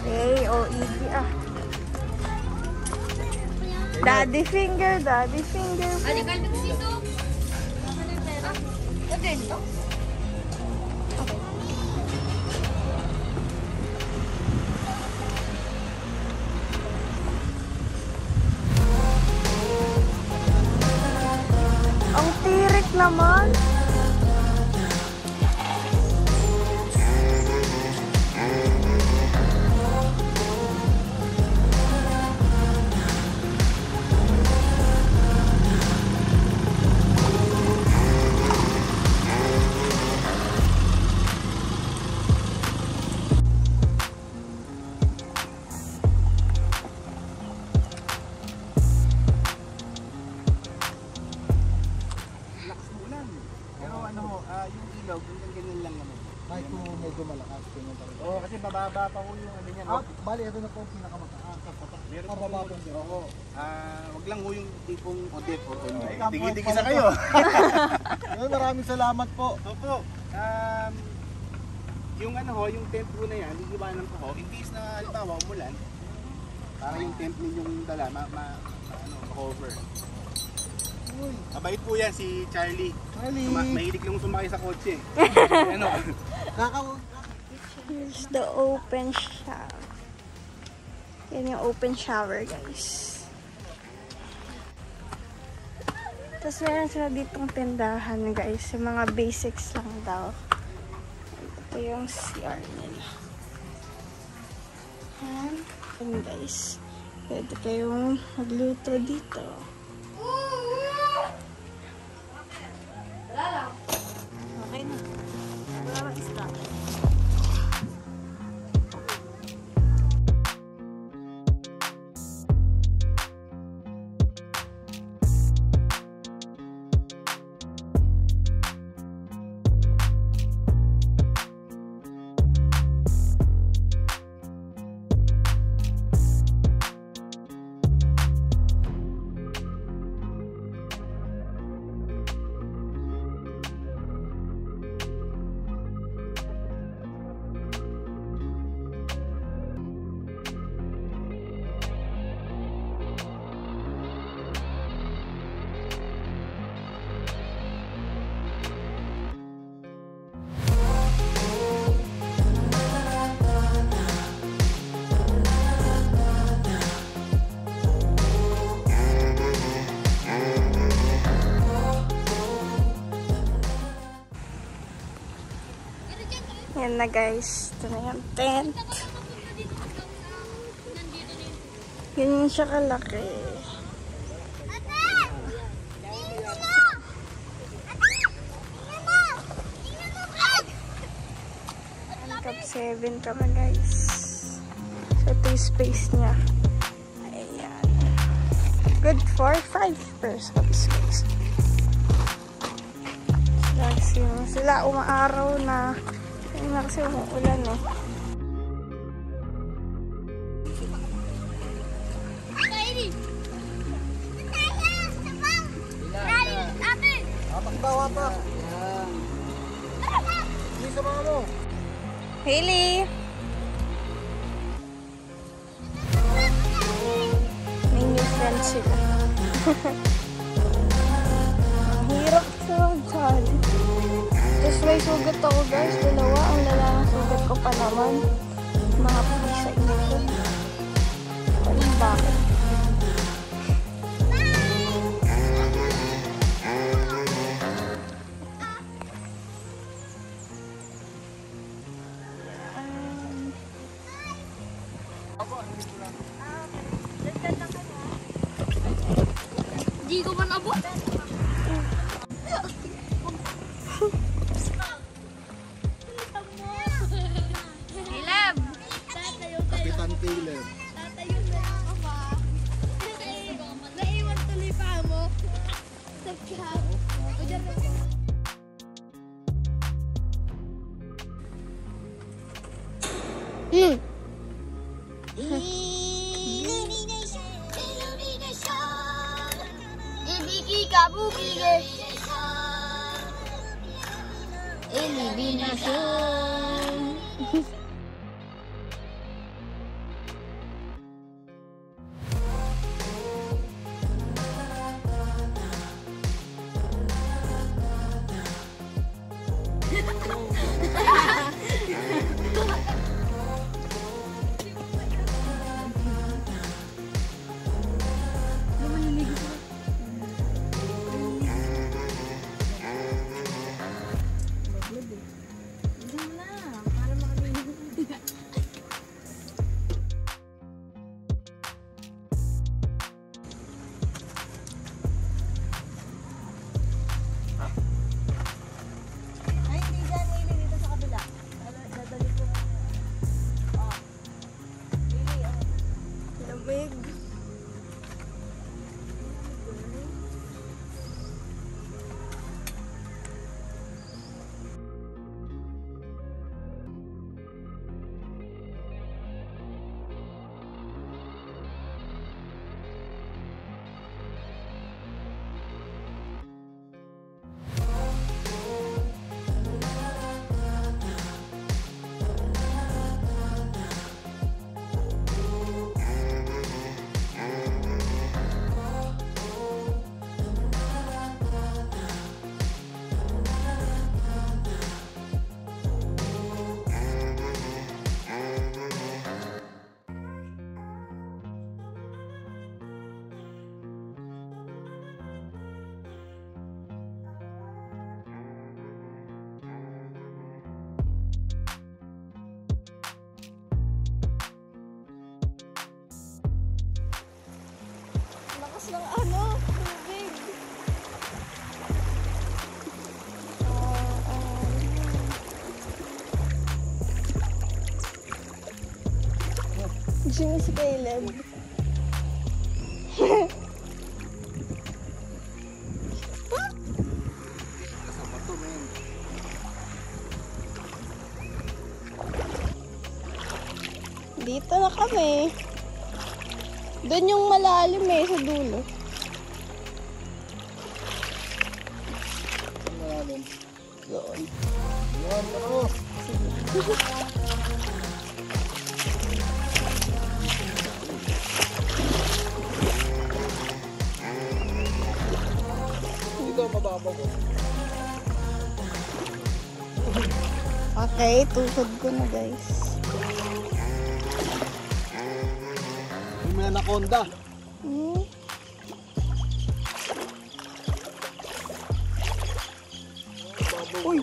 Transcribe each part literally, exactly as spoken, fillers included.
Okay, O E D ah. Daddy finger, daddy finger. Ano ka lang dito? Ah, okay dito? Okay. Ang tirik naman. Kahit po medyo malakas, ganyan pa rin. Oo, kasi bababa pa po yung ano niya. Ah, bali, ito na po ang pinakamataas. Meron Ah, pa baba po po. yung oo. Ah, wag lang po yung tipong odep o Ay, Tigi-tigi pala sa kayo. Ayun, maraming salamat po. Opo. Um, yung ano ho, yung tent po na yan, iiwanan ko ho, in case na halimbawa umulan, para yung tent ninyong dala, ma, ma, ma ano, cover. Uy, Mabait po yan si Charlie. Charlie. Suma- mahilig lang sumakay sa kotse. ano? Kakawag. Here's the open shower. Yan yung open shower, guys. Tapos meron sila ditong tindahan, guys. Yung mga basics lang daw. Ito yung C R nila. Yan. Yan, guys. Pwede kayong magluto dito. Okay na. Wala lang isda. Yan na, guys. Ito na yung tent. Ganyan siya kalaki. Cup seven kami, guys. So, ito yung space niya. Ayan. Good for five person space. Kasi sila umaaraw na. Ayun na kasi umuulan, eh. Apak daw, apak. Hindi sa mga mo. Hailey! May new friends sila. Ang hirap sa magdali. Tapos may sugat ako, guys. Dalawa. Ang lala ng sugat ko pa naman. Mga pulis sa inyo. Walang bakit. Di ko man abot. Caleb! Kapitan Caleb. Tatayo na ako ba? Naiwan tuloy pa mo. Nagkahap. O dyan na. Hmm. Ibiki kabukige. Elimination. lakas ng ano, tubig. Ah, ah. Gising na si Caleb. Kasama to, men. Dito na kami. Doon yung malalim eh, sa dulo. Ang malalim. Doon. Yan, ano? Dito, mababaw ko. Okay, tukod ko na guys. May anaconda. Hmm. Uy!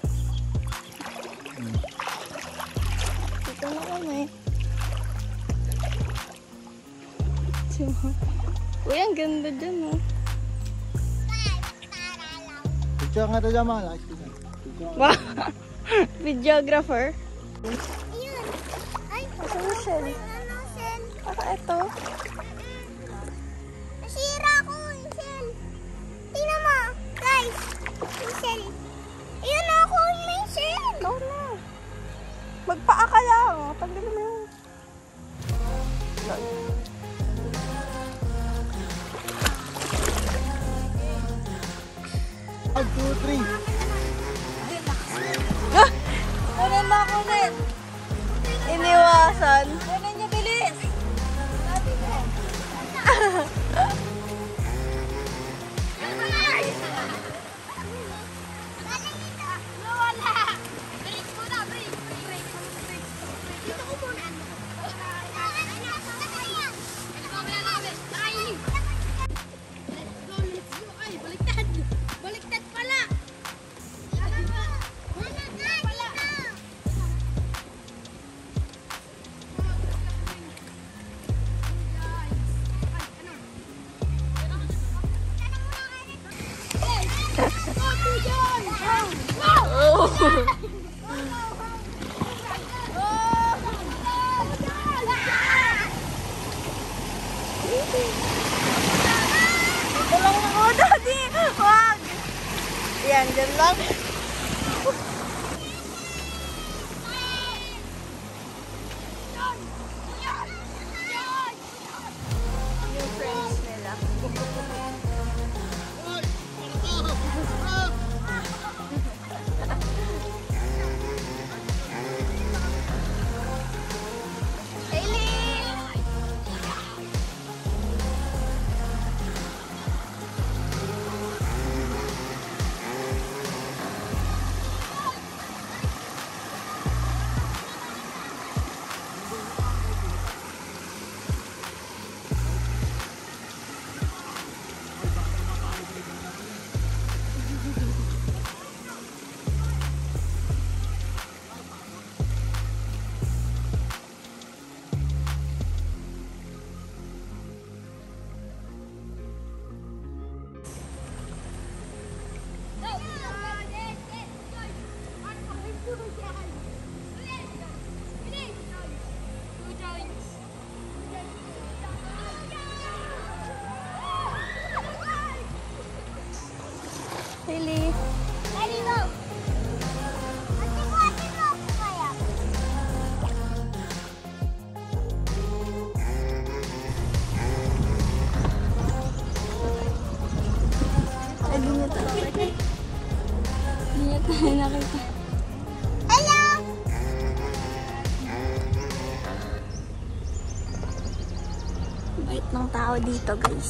Dito na kami. Uy, ang ganda dyan oh. Picture nga ito dyan, man. Picture. Wow! Videographer. Ayun. Ay, Asa yung shell? ano, Shell? Baka ito. Nasira ko yung Shell. Tingnan mo, guys. Yung Shell. Ayun ako, may Shell. Ikaw na. Magpaa ka lang. Tanggalin mo yun. One, two, three. Ah! Kunin mo, kunin. Iniwasan. Kunin niya, bilis. Nawala. Break muna, break. Break. Dito ko muna. Ay, baliktad. Baliktad pala. Ito lang ako, Daddy. Wag. Yan, dyan lang. Yung friends nila. Really? Ready, go. Ate ko, ate ko ako kaya. Ay, di niya tayo nakita. Di niya tayo nakita. Hello. Bait ng tao dito, guys.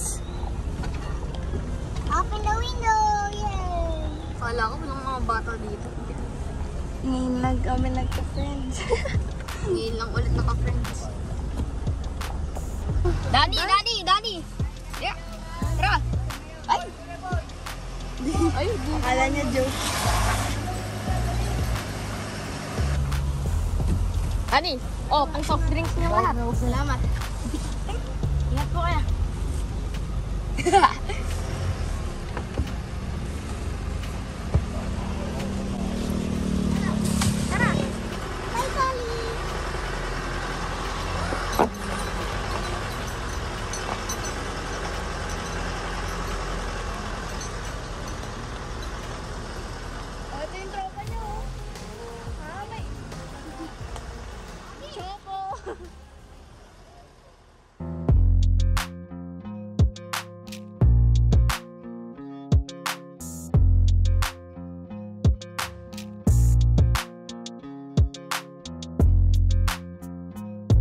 Open the window. Yay. Wala ko ng mga bata dito. Ngayon lang kami nagka-friends. Ngayon lang ulit naka-friends. Daddy, daddy, daddy. Yeah. Tara. Ay. Ay, akala niya joke. Daddy. Oh, pang soft drinks niyo lahat. Salamat. Ingat po kaya.